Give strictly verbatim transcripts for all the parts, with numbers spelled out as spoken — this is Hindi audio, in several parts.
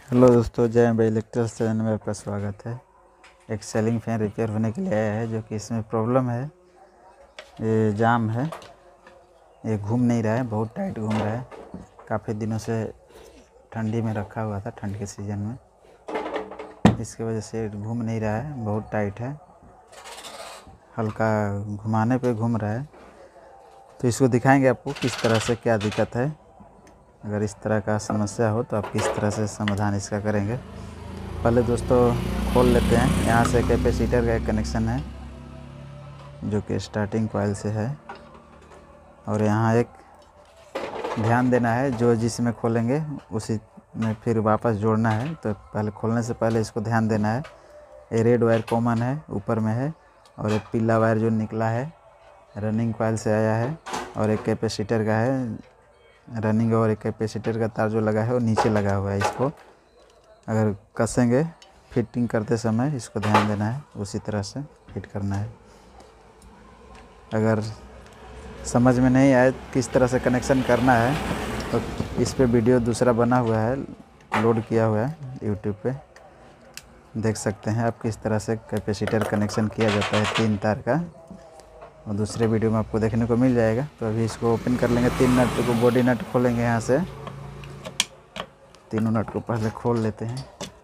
हेलो दोस्तों, जय अंबे इलेक्ट्रिकल्स चैनल में आपका स्वागत है। एक सीलिंग फैन रिपेयर होने के लिए आया है, जो कि इसमें प्रॉब्लम है, ये जाम है, ये घूम नहीं रहा है, बहुत टाइट घूम रहा है। काफ़ी दिनों से ठंडी में रखा हुआ था, ठंड के सीज़न में, इसकी वजह से घूम नहीं रहा है, बहुत टाइट है, हल्का घुमाने पे घूम रहा है। तो इसको दिखाएंगे आपको किस तरह से क्या दिक्कत है। अगर इस तरह का समस्या हो तो आप किस तरह से समाधान इसका करेंगे। पहले दोस्तों खोल लेते हैं। यहाँ से कैपेसिटर का एक कनेक्शन है, जो कि स्टार्टिंग कॉइल से है, और यहाँ एक ध्यान देना है, जो जिसमें खोलेंगे उसी में फिर वापस जोड़ना है। तो पहले खोलने से पहले इसको ध्यान देना है। ये रेड वायर कॉमन है, ऊपर में है, और एक पीला वायर जो निकला है रनिंग कॉइल से आया है, और एक कैपेसिटर का है रनिंग, और एक कैपेसिटर का तार जो लगा है वो नीचे लगा हुआ है। इसको अगर कसेंगे फिटिंग करते समय इसको ध्यान देना है, उसी तरह से फिट करना है। अगर समझ में नहीं आए किस तरह से कनेक्शन करना है तो इस पे वीडियो दूसरा बना हुआ है, लोड किया हुआ है यूट्यूब पे, देख सकते हैं आप किस तरह से कैपेसिटर कनेक्शन किया जाता है तीन तार का, और दूसरे वीडियो में आपको देखने को मिल जाएगा। तो अभी इसको ओपन कर लेंगे। तीन नट को बॉडी नट खोलेंगे। यहाँ से तीनों नट को पहले खोल लेते हैं।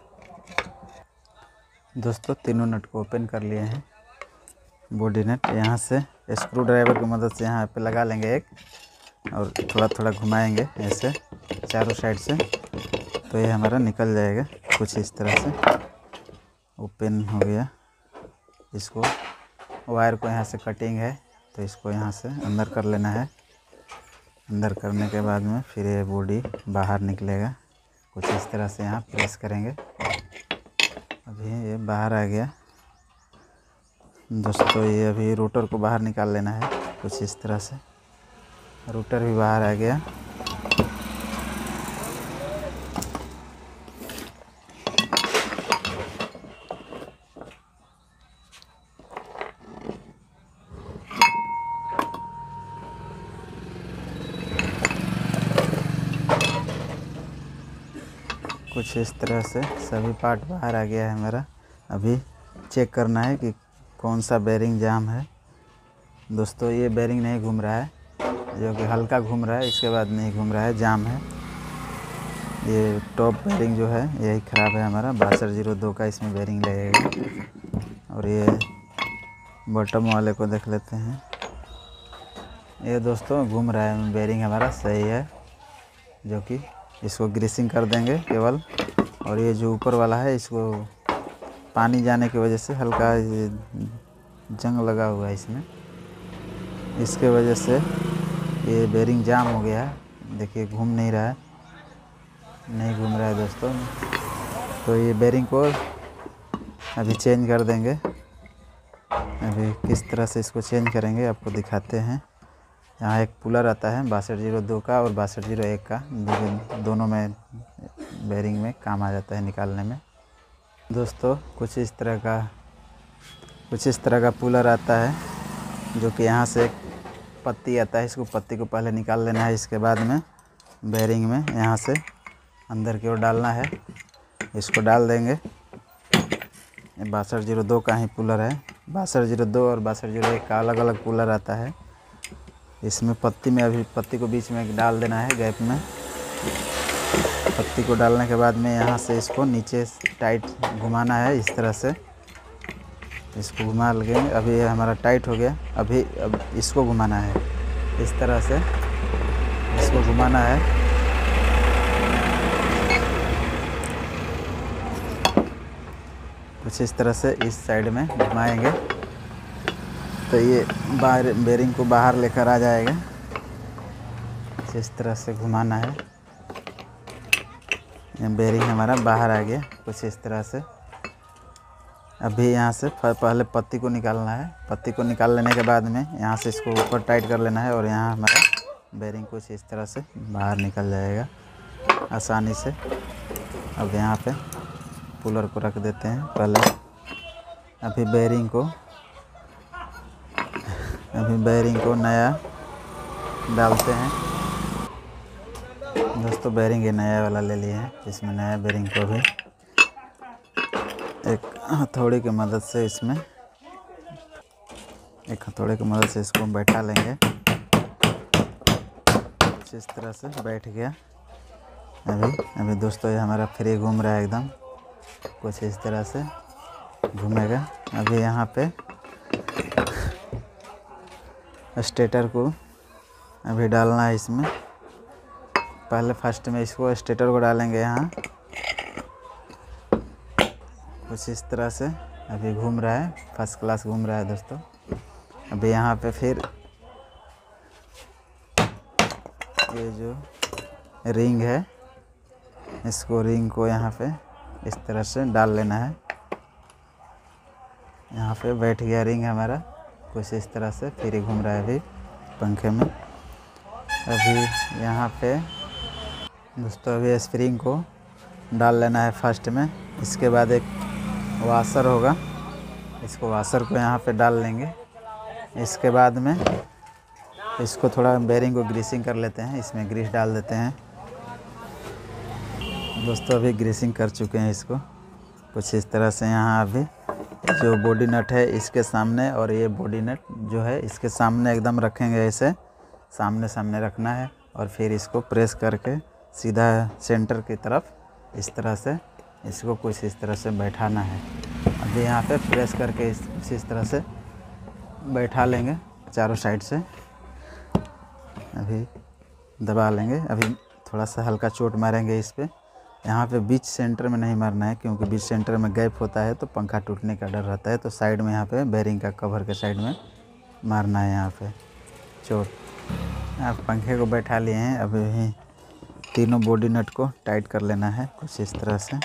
दोस्तों तीनों नट को ओपन कर लिए हैं। बॉडी नट यहाँ से स्क्रू ड्राइवर की मदद से यहाँ पे लगा लेंगे एक, और थोड़ा थोड़ा घुमाएंगे ऐसे चारों साइड से, तो ये हमारा निकल जाएगा कुछ इस तरह से। ओपन हो गया। इसको वायर को यहाँ से कटिंग है, तो इसको यहाँ से अंदर कर लेना है। अंदर करने के बाद में फिर ये बॉडी बाहर निकलेगा कुछ इस तरह से। यहाँ प्रेस करेंगे, अभी ये बाहर आ गया दोस्तों। ये अभी रोटर को बाहर निकाल लेना है कुछ इस तरह से। रोटर भी बाहर आ गया। कुछ इस तरह से सभी पार्ट बाहर आ गया है हमारा। अभी चेक करना है कि कौन सा बेरिंग जाम है। दोस्तों ये बेरिंग नहीं घूम रहा है, जो कि हल्का घूम रहा है, इसके बाद नहीं घूम रहा है, जाम है। ये टॉप बेरिंग जो है यही ख़राब है हमारा, बासठ जीरो दो का इसमें बेरिंग लगेगा। और ये बॉटम वाले को देख लेते हैं। ये दोस्तों घूम रहा है, बेरिंग हमारा सही है, जो कि इसको ग्रीसिंग कर देंगे केवल। और ये जो ऊपर वाला है, इसको पानी जाने की वजह से हल्का जंग लगा हुआ है इसमें, इसके वजह से ये बेरिंग जाम हो गया है। देखिए घूम नहीं रहा है, नहीं घूम रहा है दोस्तों। तो ये बेरिंग को अभी चेंज कर देंगे। अभी किस तरह से इसको चेंज करेंगे आपको दिखाते हैं। यहाँ एक पुलर आता है बासठ जीरो दो का और बासठ जीरो एक का, दो, दोनों में बेरिंग में काम आ जाता है निकालने में। दोस्तों कुछ इस तरह का कुछ इस तरह का पुलर आता है, जो कि यहाँ से एक पत्ती आता है। इसको पत्ती को पहले निकाल लेना है, इसके बाद में बेरिंग में यहाँ से अंदर की ओर डालना है। इसको डाल देंगे। ये बासठ जीरो दो का ही पुलर है। बासठ जीरो दो और बासठ जीरो एक का अलग अलग पुलर आता है। इसमें पत्ती में अभी पत्ती को बीच में डाल देना है, गैप में। पत्ती को डालने के बाद में यहाँ से इसको नीचे टाइट घुमाना है इस तरह से। इसको घुमा लेंगे। अभी ये हमारा टाइट हो गया। अभी अब इसको घुमाना है इस तरह से, इसको घुमाना है। कुछ इस तरह से इस साइड में घुमाएंगे तो ये बाहर बेरिंग को बाहर लेकर आ जाएगा। इस तरह से घुमाना है। ये बेरिंग हमारा बाहर आ गया कुछ इस तरह से। अभी यहाँ से पहले पत्ती को निकालना है। पत्ती को निकाल लेने के बाद में यहाँ से इसको ऊपर टाइट कर लेना है, और यहाँ हमारा बेरिंग कुछ इस तरह से बाहर निकल जाएगा आसानी से। अब यहाँ पे पुलर को रख देते हैं पहले। अभी बेरिंग को अभी बेरिंग को नया डालते हैं दोस्तों बेरिंग ये नया वाला ले लिए हैं। इसमें नया बेरिंग को भी एक हथौड़ी की मदद से इसमें एक हथौड़े की मदद से इसको बैठा लेंगे। कुछ इस तरह से बैठ गया। अभी अभी दोस्तों ये हमारा फ्री घूम रहा है एकदम, कुछ इस तरह से घूमेगा। अभी यहाँ पे स्टेटर को अभी डालना है इसमें। पहले फर्स्ट में इसको स्टेटर को डालेंगे यहाँ, कुछ इस तरह से अभी घूम रहा है, फर्स्ट क्लास घूम रहा है दोस्तों। अभी यहाँ पे फिर ये जो रिंग है, इसको रिंग को यहाँ पे इस तरह से डाल लेना है। यहाँ पे बैठ गया रिंग हमारा, कुछ इस तरह से फिर घूम रहा है अभी पंखे में। अभी यहाँ पे दोस्तों अभी स्प्रिंग को डाल लेना है फर्स्ट में। इसके बाद एक वाशर होगा, इसको वाशर को यहाँ पे डाल लेंगे। इसके बाद में इसको थोड़ा बेरिंग को ग्रीसिंग कर लेते हैं, इसमें ग्रीस डाल देते हैं। दोस्तों अभी ग्रीसिंग कर चुके हैं इसको, कुछ इस तरह से। यहाँ अभी जो बॉडी नट है इसके सामने और ये बॉडी नट जो है इसके सामने एकदम रखेंगे, ऐसे सामने सामने रखना है। और फिर इसको प्रेस करके सीधा सेंटर की तरफ इस तरह से इसको कुछ इस तरह से बैठाना है। अभी यहाँ पे प्रेस करके इस कुछ इस तरह से बैठा लेंगे चारों साइड से। अभी दबा लेंगे। अभी थोड़ा सा हल्का चोट मारेंगे इस पे। यहाँ पे बीच सेंटर में नहीं मारना है, क्योंकि बीच सेंटर में गैप होता है तो पंखा टूटने का डर रहता है। तो साइड में यहाँ पे बेरिंग का कवर के साइड में मारना है यहाँ पे चोट। आप पंखे को बैठा लिए हैं। अभी ही तीनों बॉडी नट को टाइट कर लेना है कुछ इस तरह से।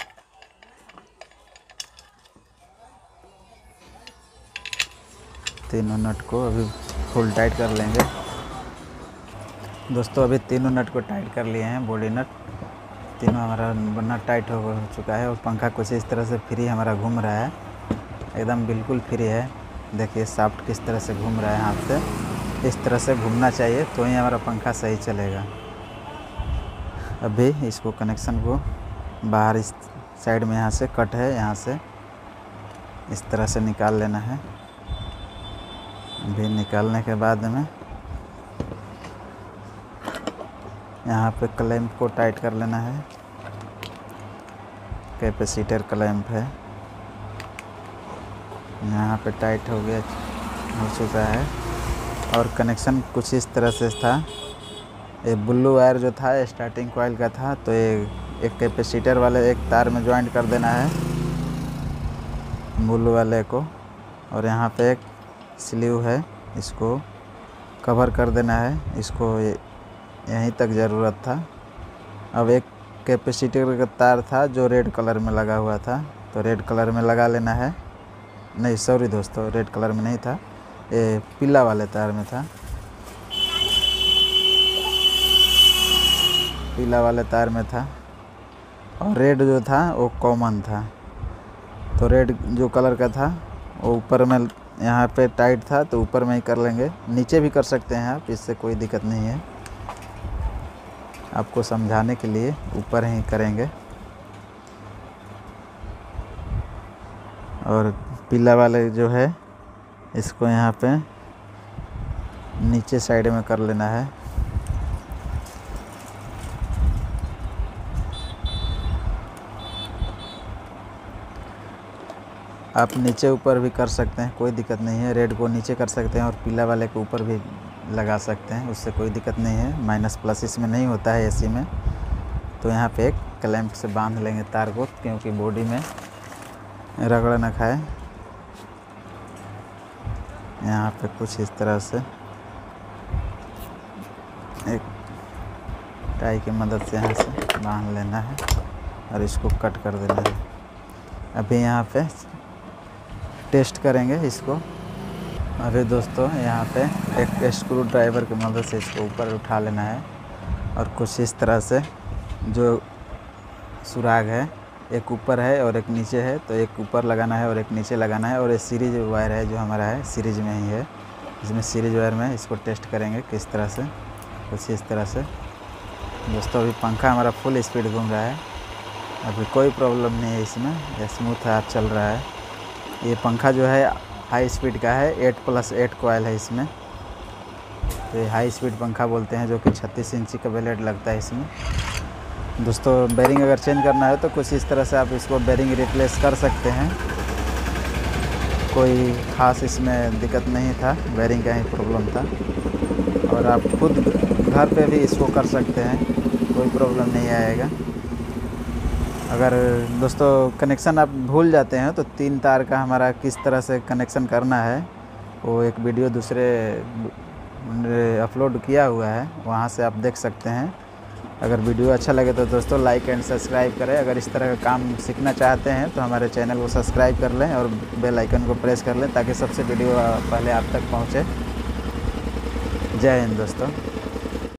तीनों नट को अभी फुल टाइट कर लेंगे दोस्तों। अभी तीनों नट को टाइट कर लिए हैं, बॉडी नट तीनों हमारा नट टाइट हो चुका है। और पंखा कुछ इस तरह से फ्री हमारा घूम रहा है, एकदम बिल्कुल फ्री है। देखिए शाफ्ट किस तरह से घूम रहा है हाथ से। इस तरह से घूमना चाहिए तो ही हमारा पंखा सही चलेगा। अभी इसको कनेक्शन को बाहर इस साइड में यहाँ से कट है, यहाँ से इस तरह से निकाल लेना है। अभी निकालने के बाद में यहाँ पे क्लैंप को टाइट कर लेना है। कैपेसिटर क्लैंप है, यहाँ पे टाइट हो गया हो चुका है। और कनेक्शन कुछ इस तरह से था। ये ब्लू वायर जो था स्टार्टिंग कॉइल का था, तो ये एक कैपेसिटर वाले एक तार में ज्वाइंट कर देना है ब्लू वाले को। और यहाँ पे एक स्लीव है, इसको कवर कर देना है। इसको यहीं तक ज़रूरत था। अब एक कैपेसिटर का तार था जो रेड कलर में लगा हुआ था, तो रेड कलर में लगा लेना है। नहीं सॉरी दोस्तों, रेड कलर में नहीं था, ये पीला वाले तार में था। पीला वाले तार में था और रेड जो था वो कॉमन था। तो रेड जो कलर का था वो ऊपर में यहाँ पे टाइट था, तो ऊपर में ही कर लेंगे। नीचे भी कर सकते हैं आप, इससे कोई दिक्कत नहीं है। आपको समझाने के लिए ऊपर ही करेंगे। और पीला वाले जो है इसको यहाँ पे नीचे साइड में कर लेना है। आप नीचे ऊपर भी कर सकते हैं, कोई दिक्कत नहीं है। रेड को नीचे कर सकते हैं और पीला वाले के ऊपर भी लगा सकते हैं, उससे कोई दिक्कत नहीं है। माइनस प्लस इसमें नहीं होता है एसी में। तो यहाँ पे एक क्लैंप से बांध लेंगे तार को, क्योंकि बॉडी में रगड़ न खाए। यहाँ पे कुछ इस तरह से एक टाई की मदद से यहाँ से बांध लेना है और इसको कट कर देना है। अभी यहाँ पे टेस्ट करेंगे इसको। अभी दोस्तों यहाँ पे एक स्क्रू ड्राइवर की मदद से इसको ऊपर उठा लेना है और कुछ इस तरह से जो सुराग है, एक ऊपर है और एक नीचे है, तो एक ऊपर लगाना है और एक नीचे लगाना है। और ये सीरीज वायर है जो हमारा है, सीरीज में ही है। इसमें सीरीज वायर में इसको टेस्ट करेंगे किस तरह से, कुछ इस तरह से दोस्तों अभी पंखा हमारा फुल स्पीड घूम रहा है, अभी कोई प्रॉब्लम नहीं है इसमें, ये स्मूथ है चल रहा है। ये पंखा जो है हाई स्पीड का है, एट प्लस एट कॉइल है इसमें, तो ये हाई स्पीड पंखा बोलते हैं, जो कि छत्तीस इंची का ब्लेड लगता है इसमें। दोस्तों बेरिंग अगर चेंज करना है तो कुछ इस तरह से आप इसको बेरिंग रिप्लेस कर सकते हैं, कोई ख़ास इसमें दिक्कत नहीं था, बेरिंग का ही प्रॉब्लम था। और आप खुद घर पे भी इसको कर सकते हैं, कोई प्रॉब्लम नहीं आएगा। अगर दोस्तों कनेक्शन आप भूल जाते हैं तो तीन तार का हमारा किस तरह से कनेक्शन करना है, वो एक वीडियो दूसरे अपलोड किया हुआ है, वहाँ से आप देख सकते हैं। अगर वीडियो अच्छा लगे तो दोस्तों लाइक एंड सब्सक्राइब करें। अगर इस तरह का काम सीखना चाहते हैं तो हमारे चैनल को सब्सक्राइब कर लें और बेल आइकन को प्रेस कर लें, ताकि सबसे वीडियो पहले आप तक पहुँचे। जय हिंद दोस्तों।